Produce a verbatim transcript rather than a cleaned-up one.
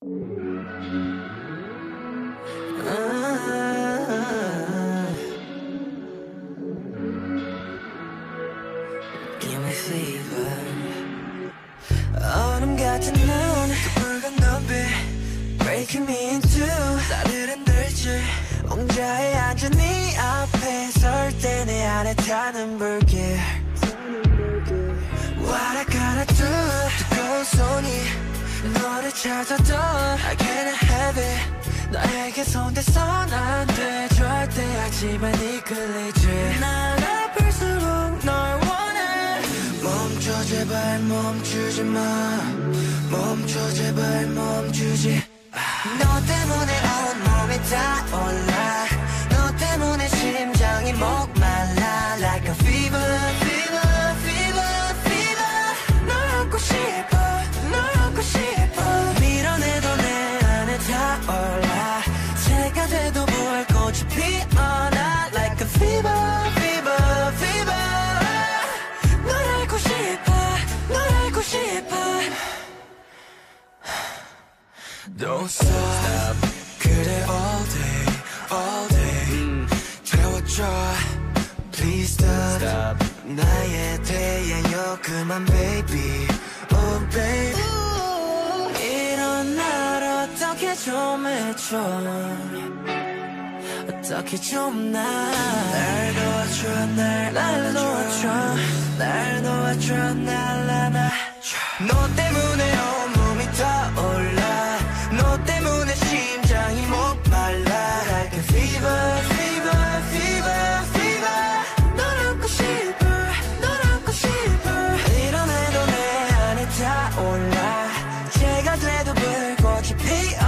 Give me fever. 얼음 같은 눈, 그 붉은 눈빛 breaking me in two. 나를 흔들지 옹자에 앉은 네 앞에 설 때 내 안에 타는 불길. What I gotta do, 뜨거운 손이 너를 찾아도 I can't have it. 너에게 손대선 안 돼 절대. 하지만 이끌리지. 난 아플수록 널 원해. 멈춰 제발 멈추지 마. 멈춰 제발 멈추지. 너 때문에 온몸이 타올라. 너 때문에 심장이 목말라. Like a fever, fever, fever, fever. 널 안고 싶어, 널 안고 싶어. 밀어내도 내 안에 타올라. 새가 돼도 불꽃이 피어나. Like a fever, fever, fever. 널 알고 싶어, 널 알고 싶어. Don't stop. 그래 all day, all day. mm. 채워줘 please stop, stop. 나에 대하여 그만 baby, oh baby. Ooh. 이런 날 어떻게 좀 해줘. 어떻게 좀 날 도와줘. 날 도와줘. 날 도와줘. 날 안아줘. 너 때문에 온몸이 타올라. 너 때문에 심장이 목말라. Like a fever, fever, fever, fever. 널 안고 싶어, 널 안고 싶어. 밀어내도 내 안에 타올라. 새가 돼도 불꽃이 피어.